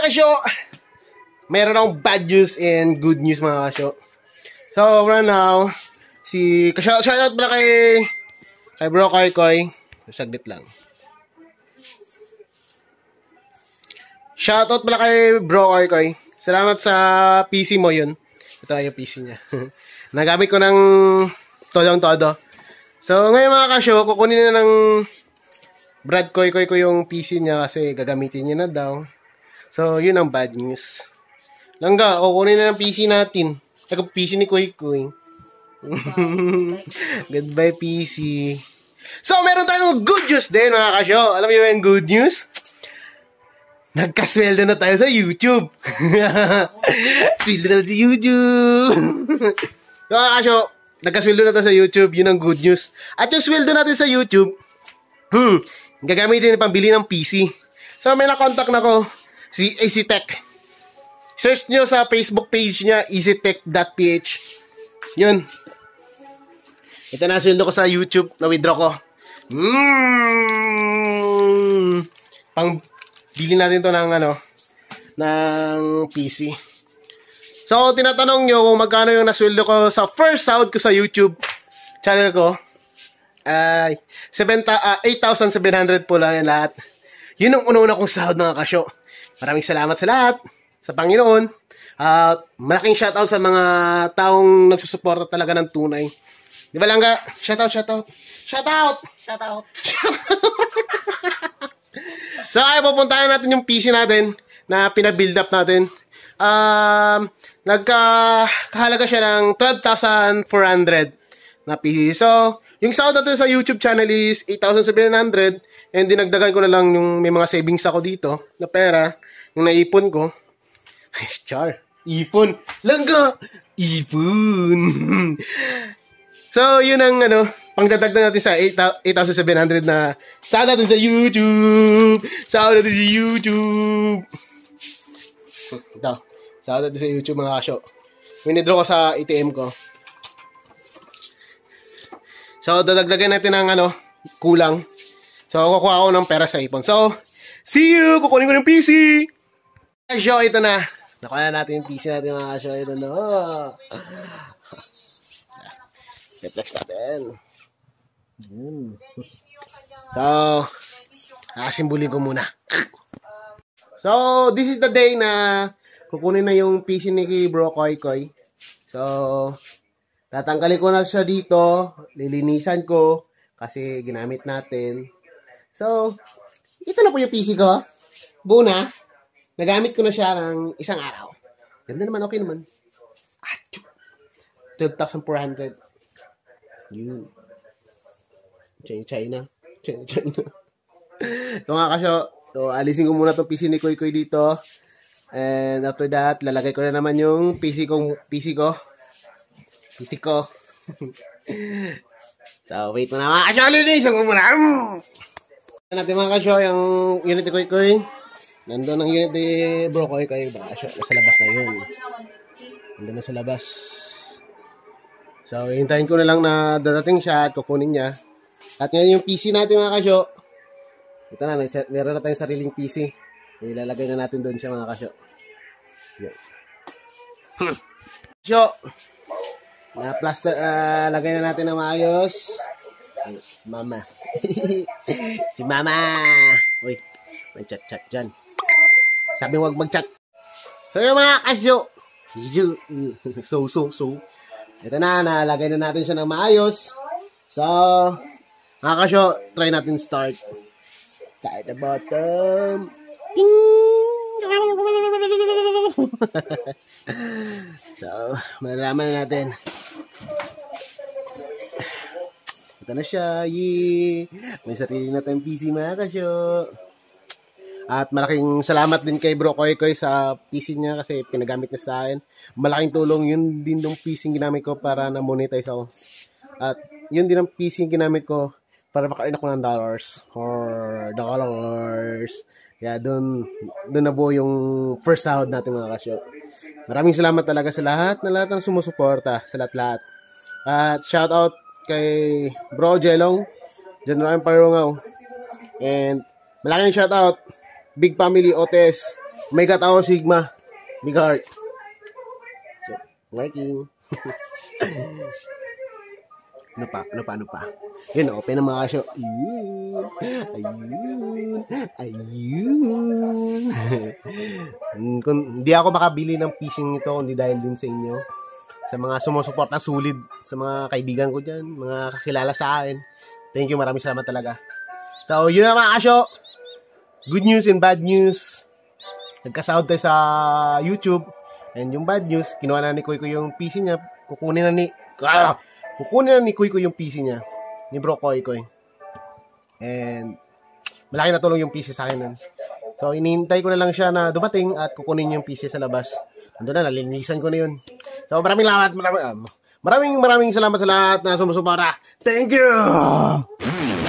mga KashO, meron akong bad news and good news mga KashO. So, right now, shoutout pala kay Bro Koy. Saglit lang. Shoutout pala kay Bro Koy. Salamat sa PC mo yun. Ito ay yung PC niya. Nagamit ko ng todong-todo. So, ngayon mga KashO, kukunin na ng Brad Koy ko yung PC niya kasi gagamitin niya na daw. So, yun ang bad news. Langga, kukunin na ng PC natin. PC ni Koy. Goodbye, PC. So, meron tayong good news din, mga KashO. Alam niyo yung good news? Nagkasweldo na tayo sa YouTube. Sweldo na sa YouTube. So, mga KashO, nagkasweldo na tayo sa YouTube. Yun ang good news. At yung sweldo natin sa YouTube, gagamitin na pambili ng PC. So, may na-contact na ko, si EasyTech. Search nyo sa Facebook page niya, easytech.ph. Yun. Ito na sweldo ko sa YouTube, na-withdraw ko. Pang bili natin to ng ng PC. So, tinatanong nyo kung magkano yung nasweldo ko sa first sahod ko sa YouTube channel ko. 8,700 po lang yan lahat. Yun ang una-una kong sahod mga KashO. Maraming salamat sa lahat. Sa Panginoon. Malaking shoutout sa mga taong nagsusuporta talaga ng tunay. Di ba Langga? Shoutout. So, ay pupuntahan natin yung PC natin na pina-build up natin. Nagkahalaga siya ng 12,400 na PC. So, yung sahod natin sa YouTube channel is 8,700 and dinagdagan ko na lang yung may mga savings ako dito na pera, yung naipon ko. Ay, char. Ipon. Langga. Ipon. So, yun ang pangdadagdag natin sa 8,700 na sahod natin sa YouTube. Sahod natin sa YouTube. Ito. Sahod natin sa YouTube mga KashO. Winidraw ko sa ATM ko. So, dadagdagan natin ng kulang. So, kukuha ko ng pera sa ipon. So, see you! Kukunin ko ng PC! KashO, ito na. Nakuha na natin yung PC natin mga KashO. Ito na. Reflex natin. So, simbolin ko muna. So, this is the day na kukunin na yung PC ni Bro Koy. So, tatanggalin ko na siya dito. Lilinisan ko. Kasi ginamit natin. So, ito na po yung PC ko. Buo na. Nagamit ko na siya ng isang araw. Ganda naman. Okay naman. 12,400. Yun. China. So mga KashO. So, alisin ko muna itong PC ni Koy dito. And after that, lalagay ko na naman yung PC ko. So, wait mo na mga KashO. Linisan ko muna. Natin mga KashO, yung unit ni Koy. Nandun ang unit ni Bro Koy. Nasa labas na yun. Nandun na sa labas. So, hintayin ko na lang na dadating siya at kukunin niya. At ngayon yung PC natin mga KashO. Ito na, meron na tayong sariling PC. Ilalagay na natin doon siya mga KashO. Yan. KashO. Na-plaster, lagay na natin na maayos. Mama. Si Mama. Uy, may chat-chat dyan. Sabi huwag mag-chat. So yung mga KashO. So. Ito na, nalagay na natin siya ng maayos. So, mga KashO, try natin start. Start the bottom. So, malalaman na natin. Ito na siya. Yee! May sarili na tayong PC mga KashO. At malaking salamat din kay Bro Koy sa PC niya kasi pinagamit niya sa akin. Malaking tulong yun din yung PC ginamit ko para na-monetize ako. At yun din ang PC ginamit ko para maka-earn ako ng dollars. Kaya doon nabuo yung first sahod natin mga KashO. Maraming salamat talaga sa lahat ng sumusuporta, sa lahat. At shout out kay Bro Jelong, General Parungaw. And malaking shout out Big Family OTS, Omega Tau Sigma. Big heart. So, working. Ano pa? Yun, open na mga KashO. Ayun. Kung hindi ako makabili ng piecing nito, hindi dahil din sa inyo. Sa mga sumusuporta sulit, sa mga kaibigan ko dyan, mga kakilala sa akin. Thank you, maraming salamat talaga. So, yun na mga KashO. Good news and bad news. Nagkasahod tayo sa YouTube. And yung bad news, kinuha na ni Kuy yung PC niya. Kukunin na ni Kuy yung PC niya. Ni Bro Koy. And malaki na tulong yung PC sa akin nun. So, inihintay ko na lang siya na dumating at kukunin yung PC sa labas. Nandun na, nalinisan ko na yun. So, maraming salamat sa lahat na sumusuporta. Thank you!